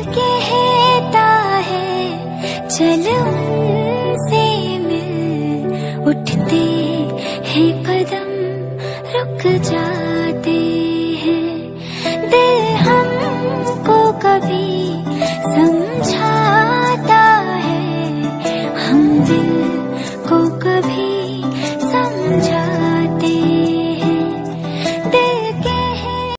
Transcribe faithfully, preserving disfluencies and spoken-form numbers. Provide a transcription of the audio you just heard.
कहता है चल उनसे मिल, उठते हैं कदम रुक जाते हैं। दिल हमको कभी